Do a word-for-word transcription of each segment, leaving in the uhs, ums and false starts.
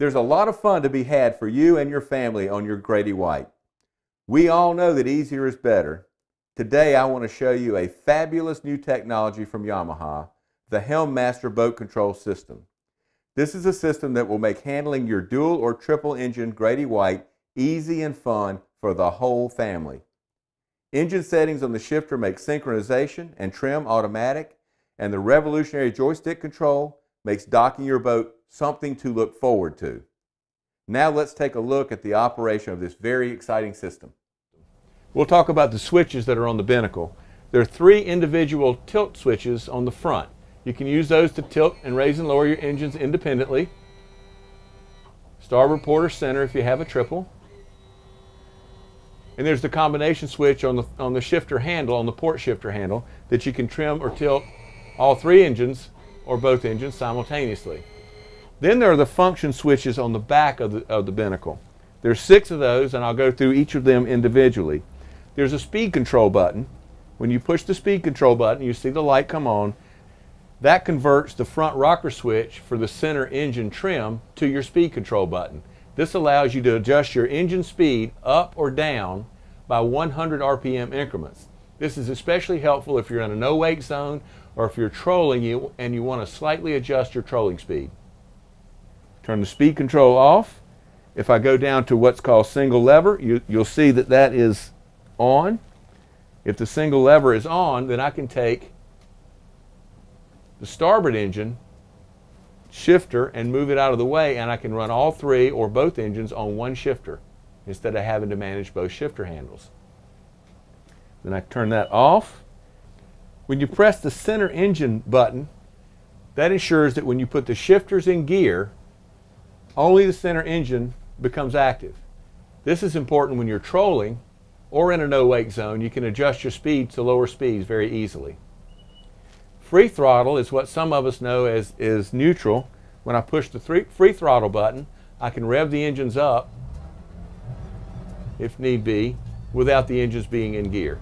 There's a lot of fun to be had for you and your family on your Grady-White. We all know that easier is better. Today I want to show you a fabulous new technology from Yamaha, the Helm Master boat control system. This is a system that will make handling your dual or triple engine Grady-White easy and fun for the whole family. Engine settings on the shifter make synchronization and trim automatic, and the revolutionary joystick control makes docking your boat something to look forward to. Now let's take a look at the operation of this very exciting system. We'll talk about the switches that are on the binnacle. There are three individual tilt switches on the front. You can use those to tilt and raise and lower your engines independently. Starboard, port, or center if you have a triple. And there's the combination switch on the, on the shifter handle, on the port shifter handle, that you can trim or tilt all three engines or both engines simultaneously. Then there are the function switches on the back of the, of the binnacle. There's six of those, and I'll go through each of them individually. There's a speed control button. When you push the speed control button, you see the light come on. That converts the front rocker switch for the center engine trim to your speed control button. This allows you to adjust your engine speed up or down by one hundred R P M increments. This is especially helpful if you're in a no-wake zone or if you're trolling you and you want to slightly adjust your trolling speed. Turn the speed control off. If I go down to what's called single lever, you, you'll see that that is on. If the single lever is on, then I can take the starboard engine shifter and move it out of the way, and I can run all three or both engines on one shifter instead of having to manage both shifter handles. Then I turn that off. When you press the center engine button, that ensures that when you put the shifters in gear, only the center engine becomes active. This is important when you're trolling or in a no-wake zone. You can adjust your speed to lower speeds very easily. Free throttle is what some of us know as is neutral. When I push the three, free throttle button, I can rev the engines up, if need be, without the engines being in gear.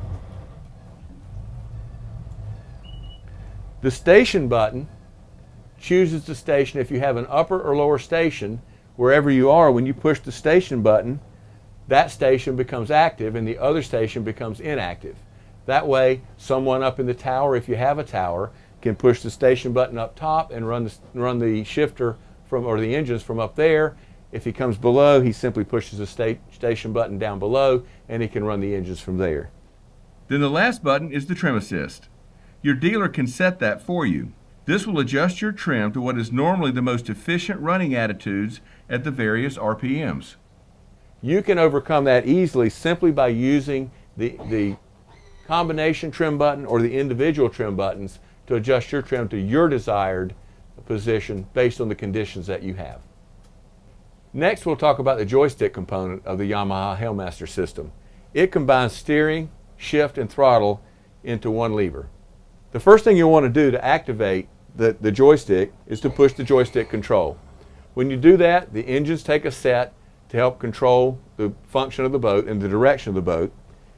The station button chooses the station. If you have an upper or lower station, wherever you are, when you push the station button, that station becomes active and the other station becomes inactive. That way, someone up in the tower, if you have a tower, can push the station button up top and run the, run the shifter from, or the engines from up there. If he comes below, he simply pushes the sta station button down below and he can run the engines from there. Then the last button is the trim assist. Your dealer can set that for you. This will adjust your trim to what is normally the most efficient running attitudes at the various R P Ms. You can overcome that easily simply by using the, the combination trim button or the individual trim buttons to adjust your trim to your desired position based on the conditions that you have. Next, we'll talk about the joystick component of the Yamaha Helm Master system. It combines steering, shift, and throttle into one lever. The first thing you'll want to do to activate the, the joystick is to push the joystick control. When you do that, the engines take a set to help control the function of the boat and the direction of the boat.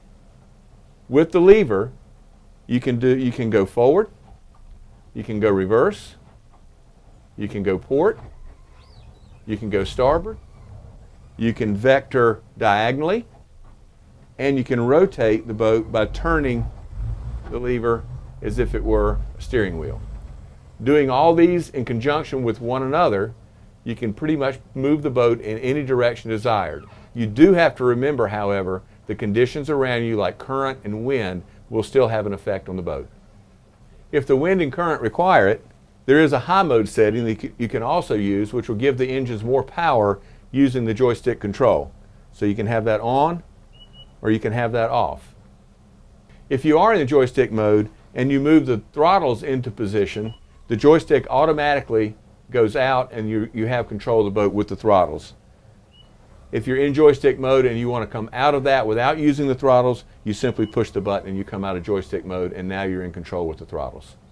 With the lever, you can, do, you can go forward, you can go reverse, you can go port, you can go starboard, you can vector diagonally, and you can rotate the boat by turning the lever as if it were a steering wheel. Doing all these in conjunction with one another, you can pretty much move the boat in any direction desired. You do have to remember, however, the conditions around you like current and wind will still have an effect on the boat. If the wind and current require it, there is a high mode setting that you can also use, which will give the engines more power using the joystick control. So you can have that on or you can have that off. If you are in the joystick mode and you move the throttles into position, the joystick automatically goes out and you, you have control of the boat with the throttles. If you're in joystick mode and you want to come out of that without using the throttles, you simply push the button and you come out of joystick mode, and now you're in control with the throttles.